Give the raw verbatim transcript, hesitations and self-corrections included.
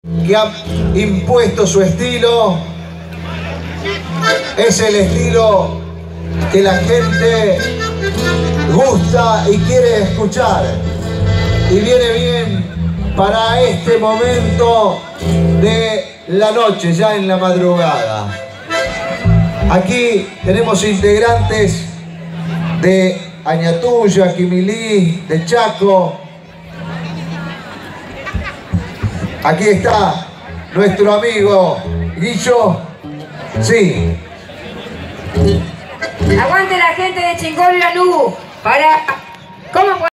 que ha impuesto su estilo. Es el estilo que la gente gusta y quiere escuchar. Y viene bien para este momento de la noche, ya en la madrugada. Aquí tenemos integrantes de Añatuya, Quimilí, de Chaco. Aquí está nuestro amigo Guillo. Sí. Aguante la gente de Chingón Lanú para... ¿Cómo